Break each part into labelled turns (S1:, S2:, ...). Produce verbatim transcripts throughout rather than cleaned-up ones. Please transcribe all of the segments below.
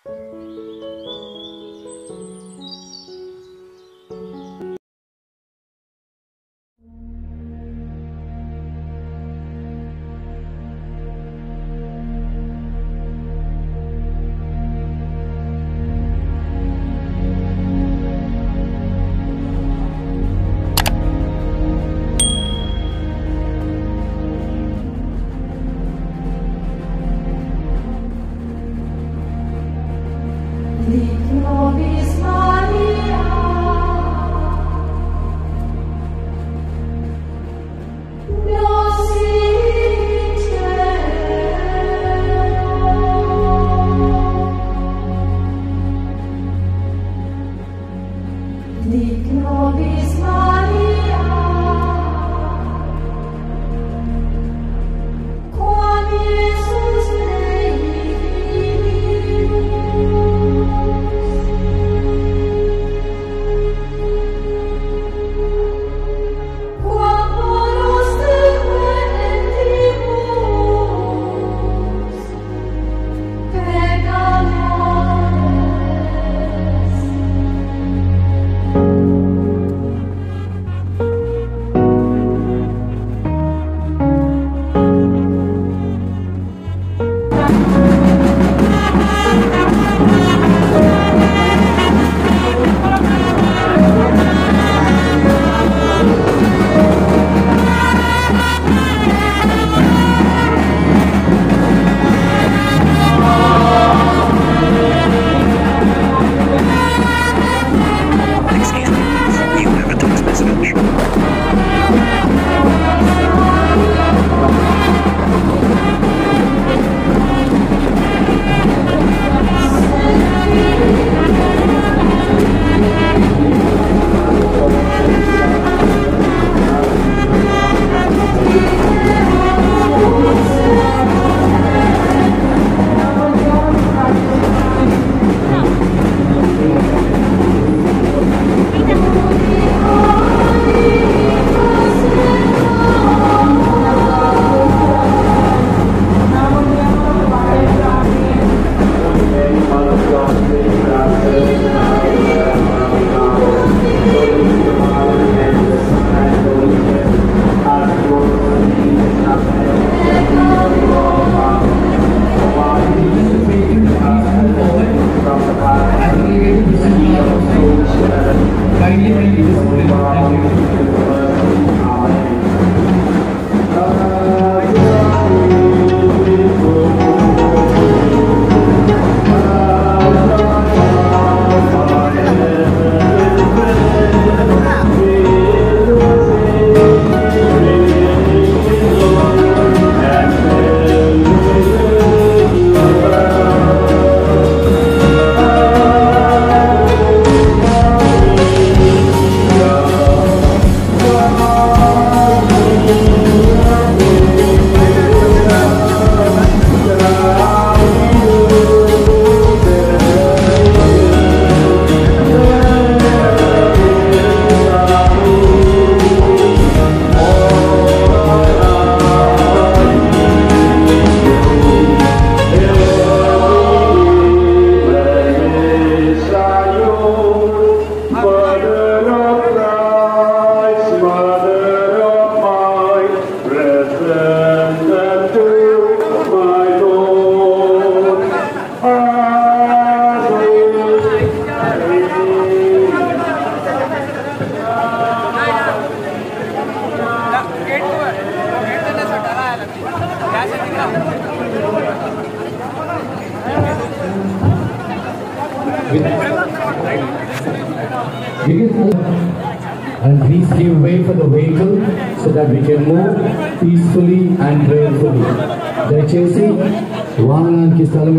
S1: And please give way for the vehicle so that we can move peacefully and prayerfully. దయచేసి వాహనానికి స్థలము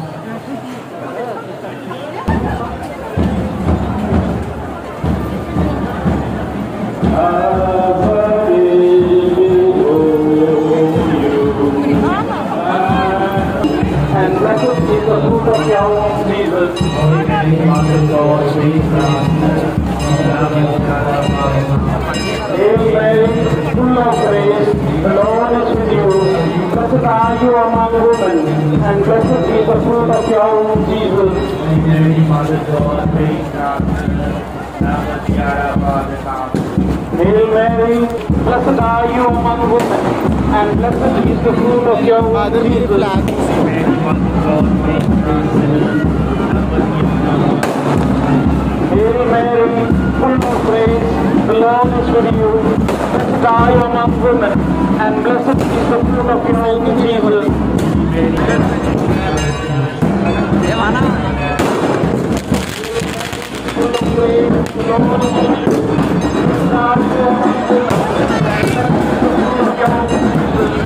S2: And blessed is the fruit of your womb, Jesus. Hail Mary, full of grace, the Lord is with you. Blessed are you among women, and blessed is the fruit of your womb, Jesus.
S3: Mary, Mother God, pray for us sinners, now at the hour of our death.
S2: Hail Mary, blessed are you among women, and blessed is the fruit of your womb, Jesus.
S3: Mary, Mother God, pray for us sinners, now at the hour of our death.
S2: Hail Mary, full of grace, the Lord is with you. Blessed are you among women, and blessed is the fruit of your womb, Jesus. Full of grace, the Lord is with you. Blessed are you among women, and blessed is the fruit of your womb, Jesus.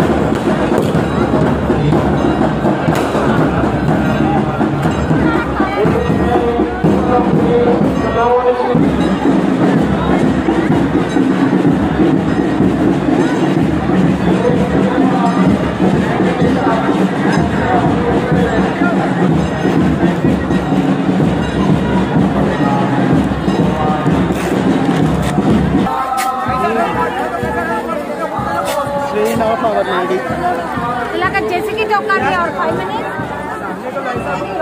S2: Hail Mary, full of grace, the Lord is with you.
S4: इलाका जैसे कि जो कर दिया और five minute